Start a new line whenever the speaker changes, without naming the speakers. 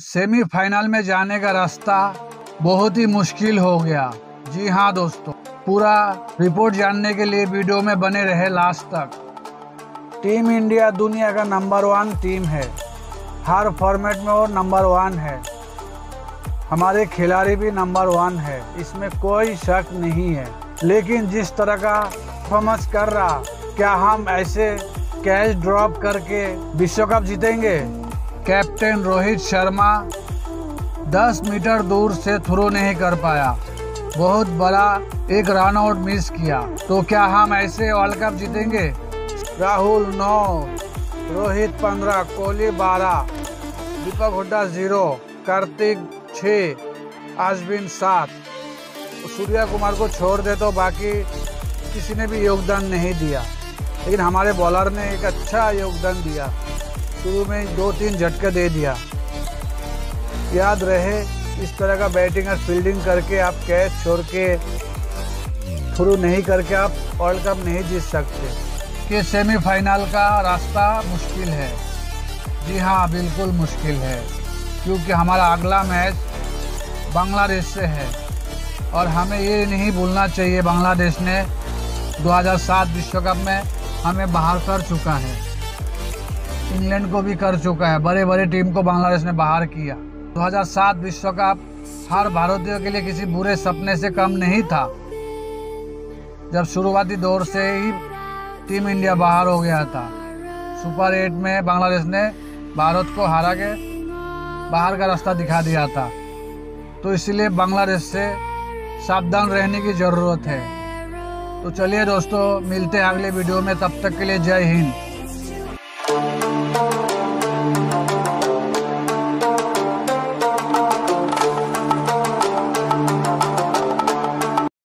Semifinal में जाने का रास्ता बहुत ही मुश्किल हो गया। जी हाँ दोस्तों, पूरा रिपोर्ट जानने के लिए वीडियो में बने रहे लास्ट तक। टीम इंडिया दुनिया का नंबर 1 टीम है, हर फॉर्मेट में वो नंबर 1 है। हमारे खिलाड़ी भी नंबर 1 है, इसमें कोई शक नहीं है। लेकिन जिस तरह का परफॉर्मेंस कर रहा, क्या हम ऐसे कैच ड्रॉप करके विश्व कप जीतेंगे? कैप्टन रोहित शर्मा 10 मीटर दूर से थ्रो नहीं कर पाया, बहुत बड़ा एक रन आउट मिस किया, तो क्या हम ऐसे वर्ल्ड कप जीतेंगे? राहुल 9, रोहित 15, कोहली 12, दीपक हुड्डा 0, कार्तिक 6, अश्विन 7। सूर्या कुमार को छोड़ दे तो बाकी किसी ने भी योगदान नहीं दिया, लेकिन हमारे बॉलर ने एक अच्छा योगदान दिया। शुरू में 2-3 झटके दे दिया। याद रहे, इस तरह का बैटिंग और फील्डिंग करके आप कैच छोड़ के थ्रू नहीं करके आप वर्ल्ड कप नहीं जीत सकते। कि सेमीफाइनल का रास्ता मुश्किल है। जी हाँ, बिल्कुल मुश्किल है, क्योंकि हमारा अगला मैच बांग्लादेश से है और हमें ये नहीं भूलना चाहिए, बांग्लादेश ने 2007 विश्व कप में हमें बाहर कर चुका है, इंग्लैंड को भी कर चुका है। बड़े बड़े टीम को बांग्लादेश ने बाहर किया। 2007 विश्व कप हर भारतीय के लिए किसी बुरे सपने से कम नहीं था, जब शुरुआती दौर से ही टीम इंडिया बाहर हो गया था। सुपर 8 में बांग्लादेश ने भारत को हरा के बाहर का रास्ता दिखा दिया था, तो इसलिए बांग्लादेश से सावधान रहने की ज़रूरत है। तो चलिए दोस्तों, मिलते हैं अगले वीडियो में, तब तक के लिए जय हिंद।